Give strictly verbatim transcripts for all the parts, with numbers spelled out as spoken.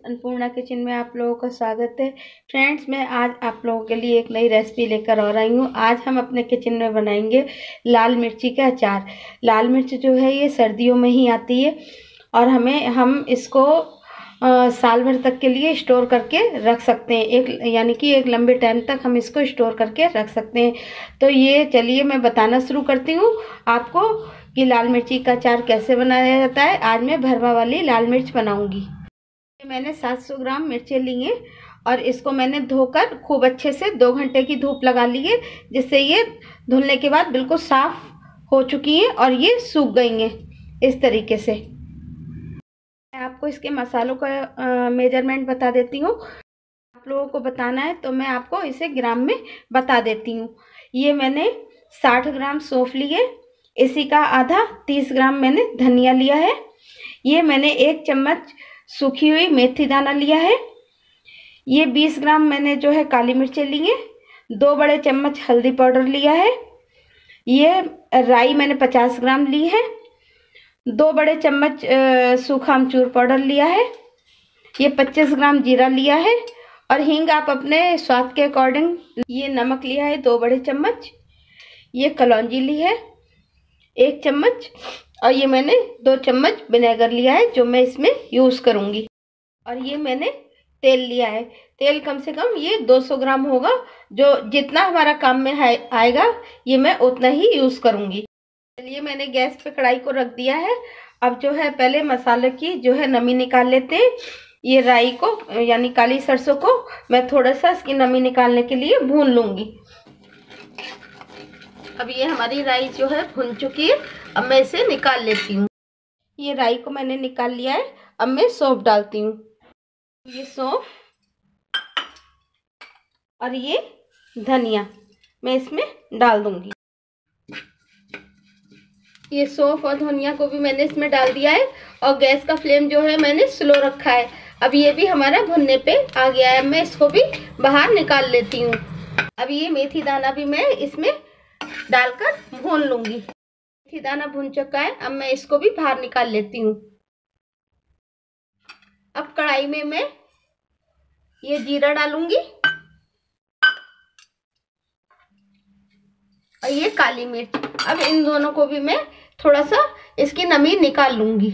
Annapurna kitchen में आप लोगों का स्वागत है। फ्रेंड्स, मैं आज आप लोगों के लिए एक नई रेसिपी लेकर आ रही हूँ। आज हम अपने किचन में बनाएंगे लाल मिर्ची का अचार। लाल मिर्च जो है ये सर्दियों में ही आती है और हमें हम इसको आ, साल भर तक के लिए स्टोर करके रख सकते हैं। एक यानी कि एक लंबे टाइम तक हम इसको स्टोर करके रख सकते हैं। तो ये चलिए मैं बताना शुरू करती हूँ आपको कि लाल मिर्ची का अचार कैसे बनाया जाता है। आज मैं भरवा वाली लाल मिर्च बनाऊंगी। मैंने सात सौ ग्राम मिर्चें ली हैं और इसको मैंने धोकर खूब अच्छे से दो घंटे की धूप लगा ली है, जिससे ये धुलने के बाद बिल्कुल साफ हो चुकी हैं और ये सूख गई हैं इस तरीके से। मैं आपको इसके मसालों का मेजरमेंट बता देती हूँ। आप लोगों को बताना है तो मैं आपको इसे ग्राम में बता देती हूँ। ये मैंने साठ ग्राम सौंफ ली है, इसी का आधा तीस ग्राम मैंने धनिया लिया है। ये मैंने एक चम्मच सूखी हुई मेथी दाना लिया है। ये बीस ग्राम मैंने जो है काली मिर्चें ली हैं। दो बड़े चम्मच हल्दी पाउडर लिया है। ये राई मैंने पचास ग्राम ली है। दो बड़े चम्मच सूखा अमचूर पाउडर लिया है। ये पच्चीस ग्राम जीरा लिया है और हींग आप अपने स्वाद के अकॉर्डिंग। ये नमक लिया है दो बड़े चम्मच। ये कलौंजी ली है एक चम्मच और ये मैंने दो चम्मच विनेगर लिया है जो मैं इसमें यूज़ करूँगी। और ये मैंने तेल लिया है। तेल कम से कम ये दो सौ ग्राम होगा, जो जितना हमारा काम में आएगा ये मैं उतना ही यूज़ करूँगी। चलिए मैंने गैस पे कढ़ाई को रख दिया है। अब जो है पहले मसाले की जो है नमी निकाल लेते हैं। ये राई को यानी काली सरसों को मैं थोड़ा सा इसकी नमी निकालने के लिए भून लूँगी। अब ये हमारी राई जो है भुन चुकी है। अब मैं इसे निकाल लेती हूँ। ये राई को मैंने निकाल लिया है। अब मैं सौंफ डालती हूँ। ये सौंफ और ये धनिया मैं इसमें डाल दूंगी। ये सौंफ और धनिया को भी मैंने इसमें डाल दिया है और गैस का फ्लेम जो है मैंने स्लो रखा है। अब ये भी हमारा भुनने पे आ गया है। मैं इसको भी बाहर निकाल लेती हूँ। अब ये मेथी दाना भी मैं इसमें डालकर भून लूंगी। मेथी दाना भुन चुका है। अब मैं इसको भी बाहर निकाल लेती हूँ। अब कढ़ाई में मैं ये जीरा डालूंगी और ये काली मिर्च। अब इन दोनों को भी मैं थोड़ा सा इसकी नमी निकाल लूंगी।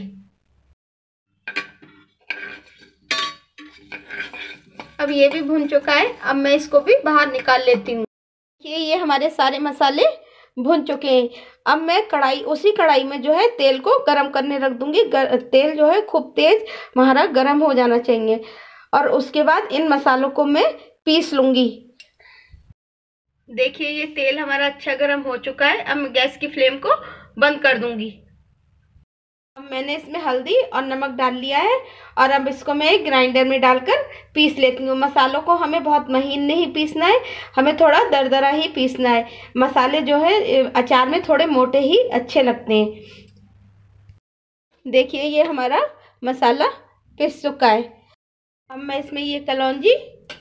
अब ये भी भुन चुका है। अब मैं इसको भी बाहर निकाल लेती हूँ। ये ये हमारे सारे मसाले भुन चुके हैं। अब मैं कढ़ाई उसी कढ़ाई में जो है तेल को गरम करने रख दूंगी। तेल जो है खूब तेज हमारा गरम हो जाना चाहिए और उसके बाद इन मसालों को मैं पीस लूंगी। देखिए ये तेल हमारा अच्छा गरम हो चुका है। अब मैं गैस की फ्लेम को बंद कर दूंगी। अब मैंने इसमें हल्दी और नमक डाल लिया है और अब इसको मैं ग्राइंडर में डालकर पीस लेती हूँ। मसालों को हमें बहुत महीन नहीं पीसना है, हमें थोड़ा दरदरा ही पीसना है। मसाले जो है अचार में थोड़े मोटे ही अच्छे लगते हैं। देखिए ये हमारा मसाला पिस चुका है। अब मैं इसमें ये कलौंजी,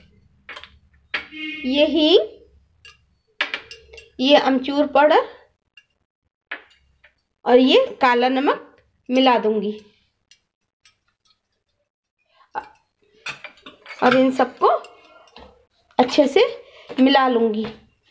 ये हींग, ये अमचूर पाउडर और ये काला नमक मिला दूंगी और इन सबको अच्छे से मिला लूंगी।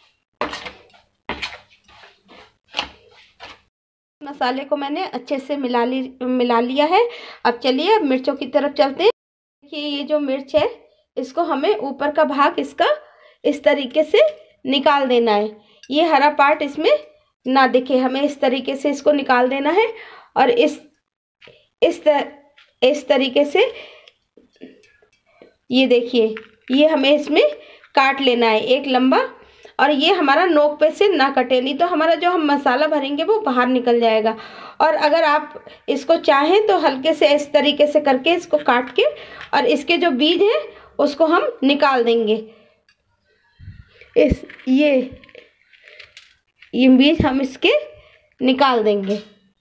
मसाले को मैंने अच्छे से मिला ली मिला लिया है। अब चलिए अब मिर्चों की तरफ चलते हैं। देखिए ये जो मिर्च है इसको हमें ऊपर का भाग इसका इस तरीके से निकाल देना है। ये हरा पार्ट इसमें ना दिखे, हमें इस तरीके से इसको निकाल देना है और इस इस तर, इस तरीके से ये देखिए ये हमें इसमें काट लेना है एक लंबा। और ये हमारा नोक पे से ना कटे, नहीं तो हमारा जो हम मसाला भरेंगे वो बाहर निकल जाएगा। और अगर आप इसको चाहें तो हल्के से इस तरीके से करके इसको काट के और इसके जो बीज हैं उसको हम निकाल देंगे। इस ये ये बीज हम इसके निकाल देंगे।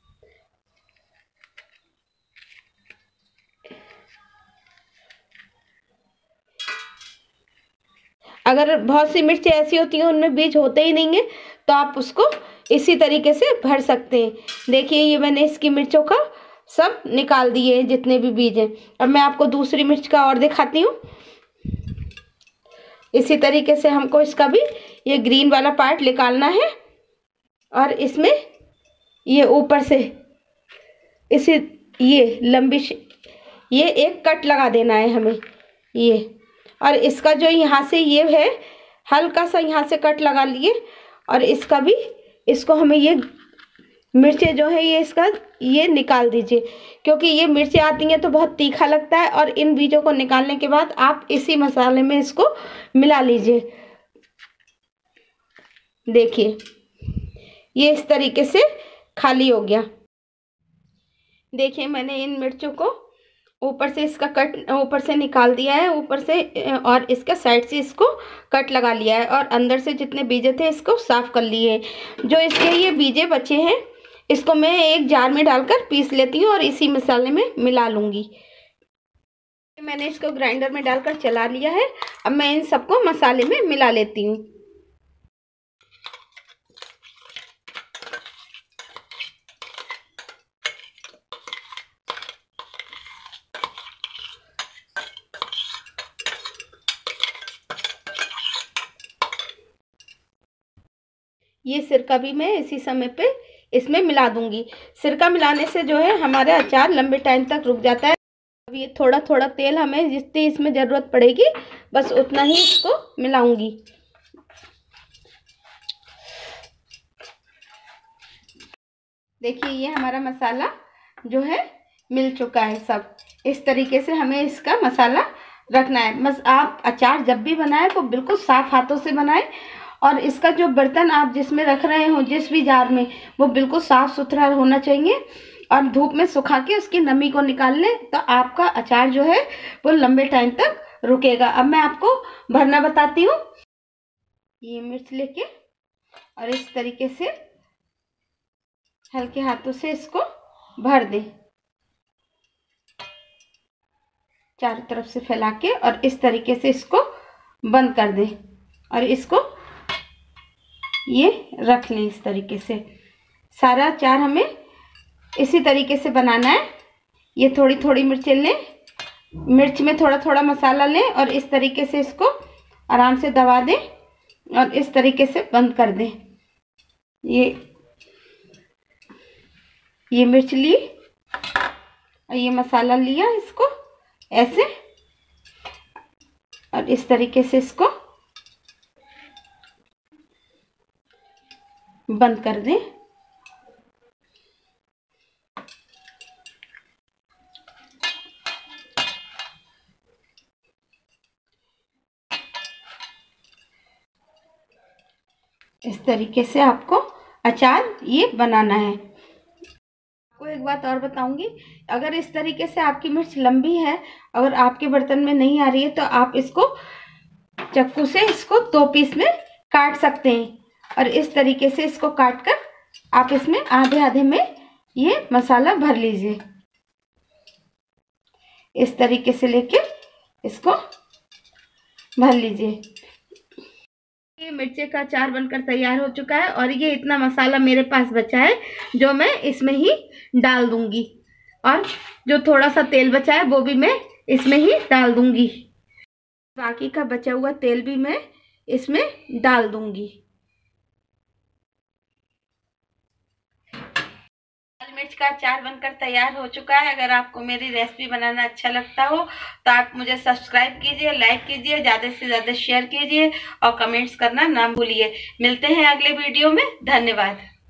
अगर बहुत सी मिर्च ऐसी होती हैं उनमें बीज होते ही नहीं है तो आप उसको इसी तरीके से भर सकते हैं। देखिए ये मैंने इसकी मिर्चों का सब निकाल दिए हैं जितने भी बीज हैं। अब मैं आपको दूसरी मिर्च का और दिखाती हूँ। इसी तरीके से हमको इसका भी ये ग्रीन वाला पार्ट निकालना है और इसमें ये ऊपर से इसे ये लंबी ये एक कट लगा देना है हमें ये। और इसका जो यहाँ से ये है हल्का सा यहाँ से कट लगा लिए और इसका भी इसको हमें ये मिर्चें जो है ये इसका ये निकाल दीजिए, क्योंकि ये मिर्चें आती हैं तो बहुत तीखा लगता है। और इन बीजों को निकालने के बाद आप इसी मसाले में इसको मिला लीजिए। देखिए ये इस तरीके से खाली हो गया। देखिए मैंने इन मिर्चों को ऊपर से इसका कट ऊपर से निकाल दिया है ऊपर से, और इसका साइड से इसको कट लगा लिया है और अंदर से जितने बीजे थे इसको साफ कर लिए। जो इसके ये बीजे बचे हैं इसको मैं एक जार में डालकर पीस लेती हूँ और इसी मसाले में मिला लूँगी। मैंने इसको ग्राइंडर में डालकर चला लिया है। अब मैं इन सबको मसाले में मिला लेती हूँ। ये सिरका भी मैं इसी समय पे इसमें मिला दूंगी। सिरका मिलाने से जो है हमारा अचार लंबे टाइम तक रुक जाता है। अब ये थोड़ा थोड़ा तेल हमें जितनी इसमें ज़रूरत पड़ेगी बस उतना ही इसको मिलाऊंगी। देखिए ये हमारा मसाला जो है मिल चुका है सब। इस तरीके से हमें इसका मसाला रखना है। बस आप अचार जब भी बनाएं तो बिल्कुल साफ हाथों से बनाएं और इसका जो बर्तन आप जिसमें रख रहे हो जिस भी जार में वो बिल्कुल साफ सुथरा होना चाहिए और धूप में सुखा के उसकी नमी को निकाल लें तो आपका अचार जो है वो लंबे टाइम तक रुकेगा। अब मैं आपको भरना बताती हूँ। ये मिर्च लेके और इस तरीके से हल्के हाथों से इसको भर दें चारों तरफ से फैला के, और इस तरीके से इसको बंद कर दें और इसको ये रख लें। इस तरीके से सारा अचार हमें इसी तरीके से बनाना है। ये थोड़ी थोड़ी मिर्चें लें, मिर्च में थोड़ा थोड़ा मसाला लें और इस तरीके से इसको आराम से दबा दें और इस तरीके से बंद कर दें। ये ये मिर्च ली और ये मसाला लिया, इसको ऐसे और इस तरीके से इसको बंद कर दें। इस तरीके से आपको अचार ये बनाना है। आपको एक बात और बताऊंगी, अगर इस तरीके से आपकी मिर्च लंबी है, अगर आपके बर्तन में नहीं आ रही है तो आप इसको चाकू से इसको दो पीस में काट सकते हैं और इस तरीके से इसको काट कर आप इसमें आधे आधे में ये मसाला भर लीजिए। इस तरीके से लेके इसको भर लीजिए। ये मिर्ची का अचार बनकर तैयार हो चुका है और ये इतना मसाला मेरे पास बचा है जो मैं इसमें ही डाल दूंगी और जो थोड़ा सा तेल बचा है वो भी मैं इसमें ही डाल दूंगी। बाकी का बचा हुआ तेल भी मैं इसमें डाल दूंगी। लाल मिर्च का अचार बनकर तैयार हो चुका है। अगर आपको मेरी रेसिपी बनाना अच्छा लगता हो तो आप मुझे सब्सक्राइब कीजिए, लाइक कीजिए, ज़्यादा से ज़्यादा शेयर कीजिए और कमेंट्स करना ना भूलिए। मिलते हैं अगले वीडियो में। धन्यवाद।